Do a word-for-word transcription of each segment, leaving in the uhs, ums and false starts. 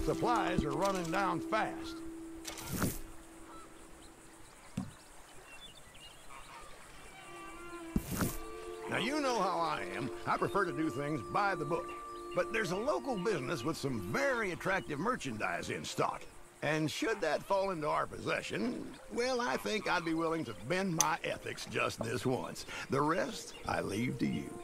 Supplies are running down fast. Now, you know how I am. I prefer to do things by the book. But there's a local business with some very attractive merchandise in stock. And should that fall into our possession, well, I think I'd be willing to bend my ethics just this once. The rest, I leave to you.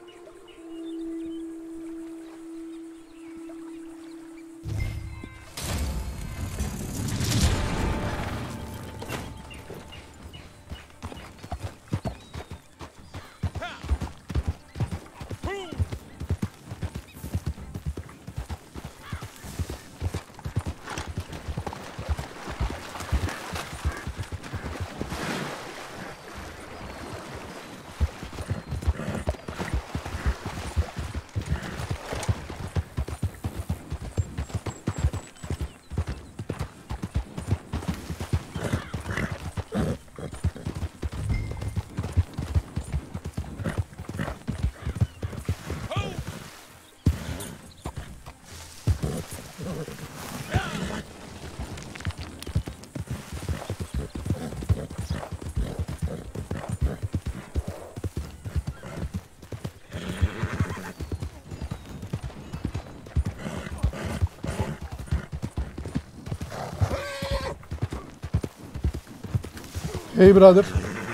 Hey brother.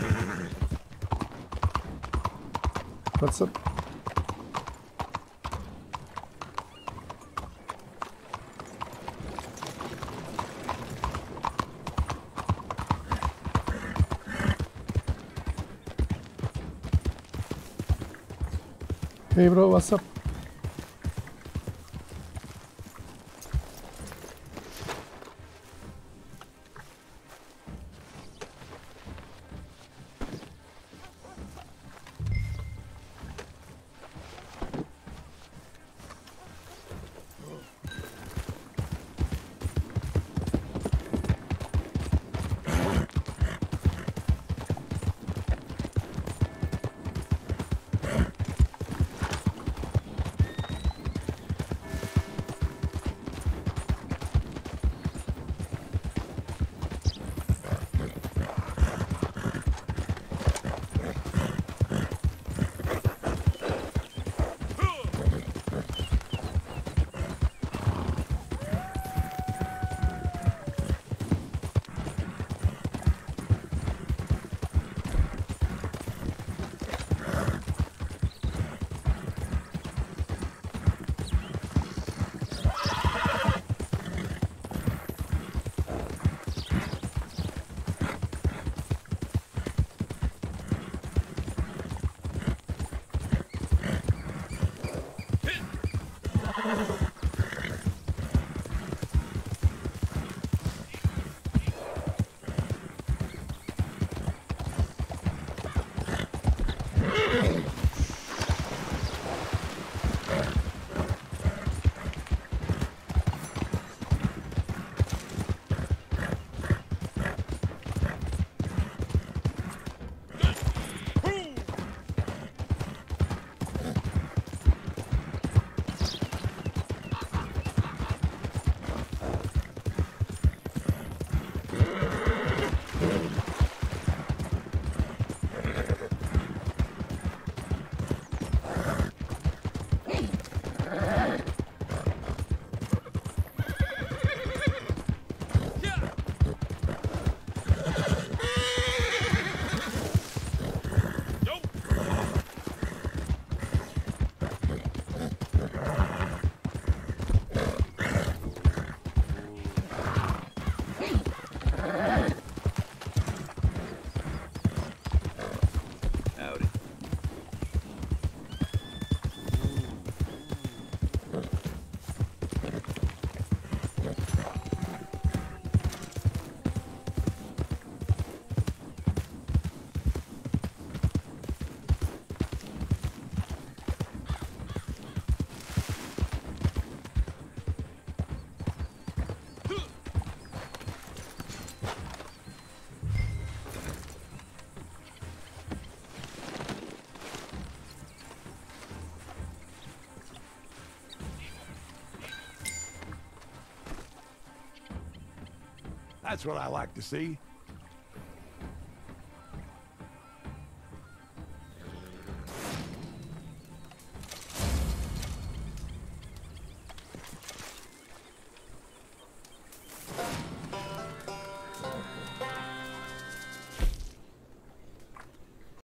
What's up? Hey bro, what's up? That's what I like to see.